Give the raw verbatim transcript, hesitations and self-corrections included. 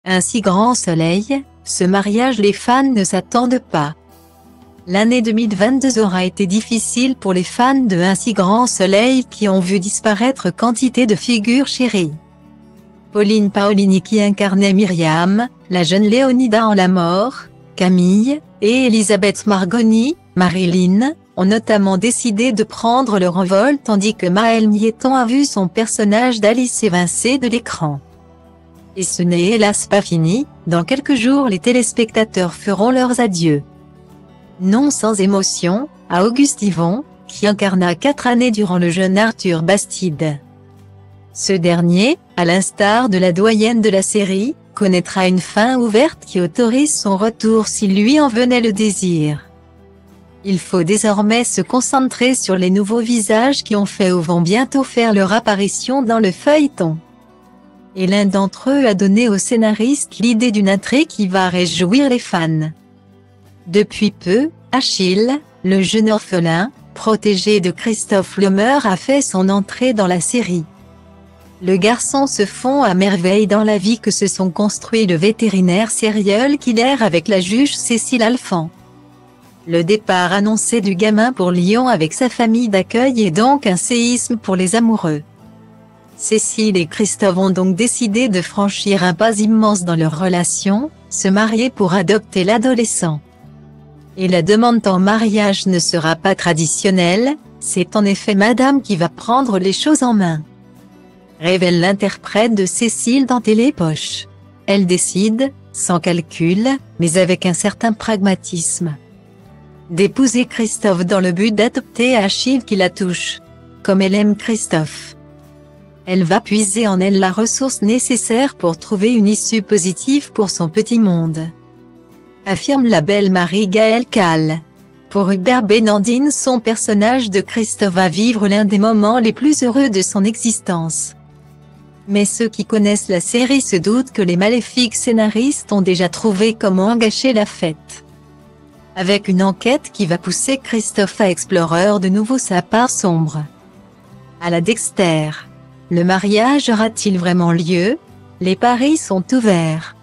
Un si grand soleil, ce mariage les fans ne s'attendent pas. L'année deux mille vingt-deux aura été difficile pour les fans de Un si grand soleil qui ont vu disparaître quantité de figures chéries. Pauline Paolini qui incarnait Myriam, la jeune Léonida en La Mort, Camille, et Elisabeth Margoni, Marilyn, ont notamment décidé de prendre leur envol tandis que Maëlle Mieton a vu son personnage d'Alice évincé de l'écran. Et ce n'est hélas pas fini, dans quelques jours les téléspectateurs feront leurs adieux. Non sans émotion, à Auguste Yvon, qui incarna quatre années durant le jeune Arthur Bastide. Ce dernier, à l'instar de la doyenne de la série, connaîtra une fin ouverte qui autorise son retour s'il lui en venait le désir. Il faut désormais se concentrer sur les nouveaux visages qui ont fait ou vont bientôt faire leur apparition dans le feuilleton. Et l'un d'entre eux a donné au scénariste l'idée d'une intrigue qui va réjouir les fans. Depuis peu, Achille, le jeune orphelin, protégé de Christophe Lemeur a fait son entrée dans la série. Le garçon se fond à merveille dans la vie que se sont construits le vétérinaire serial killer avec la juge Cécile Alphand. Le départ annoncé du gamin pour Lyon avec sa famille d'accueil est donc un séisme pour les amoureux. Cécile et Christophe ont donc décidé de franchir un pas immense dans leur relation, se marier pour adopter l'adolescent. Et la demande en mariage ne sera pas traditionnelle, c'est en effet Madame qui va prendre les choses en main. Révèle l'interprète de Cécile dans Télépoche. Elle décide, sans calcul, mais avec un certain pragmatisme, d'épouser Christophe dans le but d'adopter Achille qui la touche. Comme elle aime Christophe, elle va puiser en elle la ressource nécessaire pour trouver une issue positive pour son petit monde, affirme la belle Marie-Gaëlle Calle. Pour Hubert Benandine, son personnage de Christophe va vivre l'un des moments les plus heureux de son existence. Mais ceux qui connaissent la série se doutent que les maléfiques scénaristes ont déjà trouvé comment gâcher la fête. Avec une enquête qui va pousser Christophe à explorer de nouveau sa part sombre. À la Dexter. Le mariage aura-t-il vraiment lieu? Les paris sont ouverts.